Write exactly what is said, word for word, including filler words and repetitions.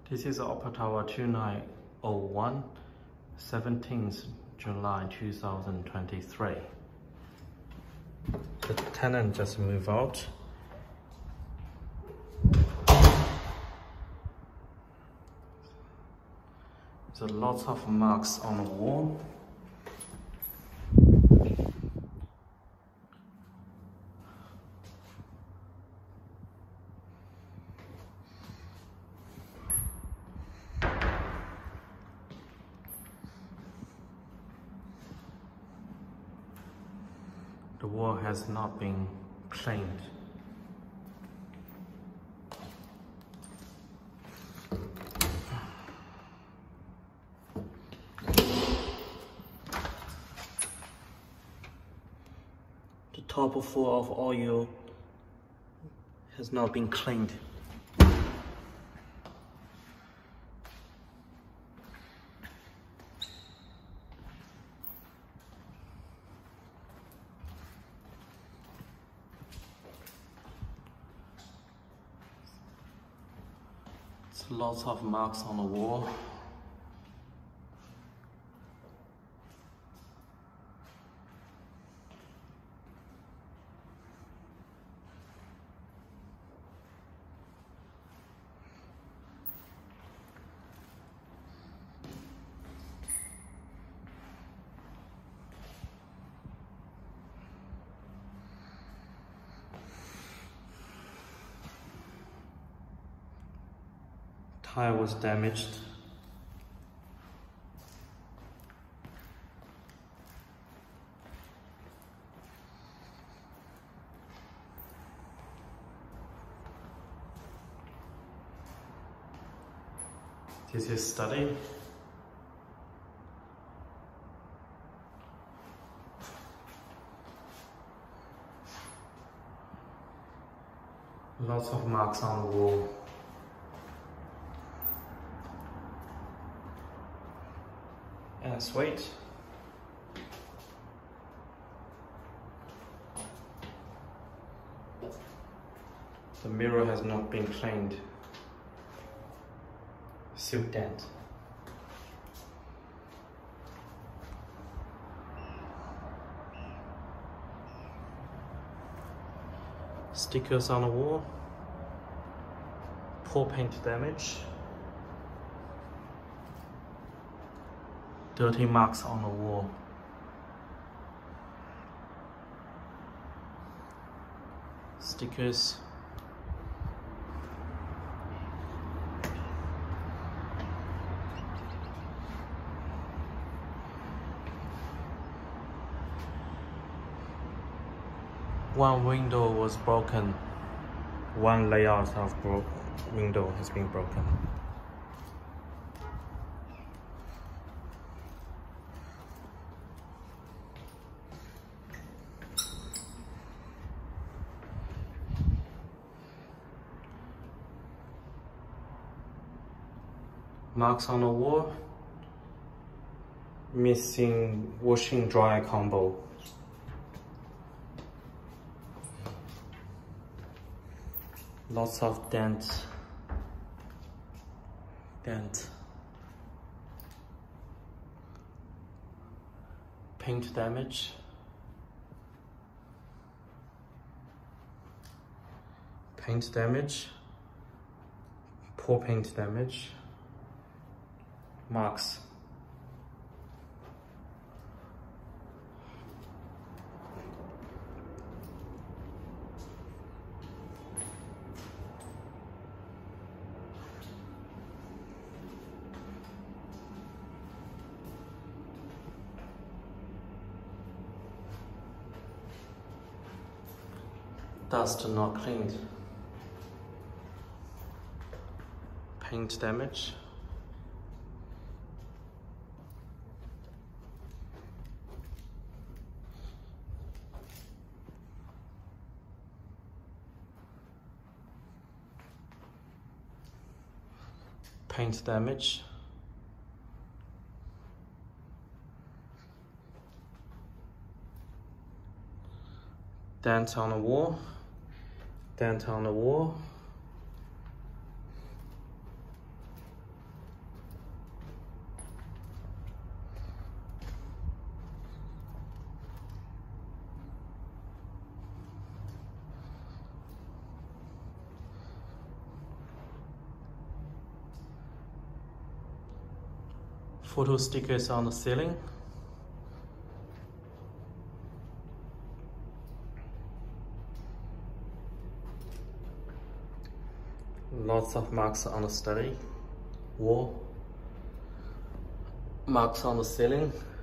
This is Opera Tower two nine zero one, seventeenth July two thousand twenty-three. The tenant just moved out. There's lots of marks on the wall. The wall has not been cleaned. The top full of oil has not been cleaned. Lots of marks on the wall. Tire was damaged. This is study. Lots of marks on the wall. And suite. The mirror has not been cleaned. Silk dent. Stickers on the wall. Poor paint damage. Dirty marks on the wall. Stickers. One window was broken. One layout of bro window has been broken. Marks on the wall, missing washing dry combo. Lots of dents, dent. Paint damage. Paint damage. Poor paint damage. Marks. Dust not cleaned. Paint damage. Paint damage. Dent on the wall. Dent on the wall. Photo stickers on the ceiling. Lots of marks on the study wall. Marks on the ceiling.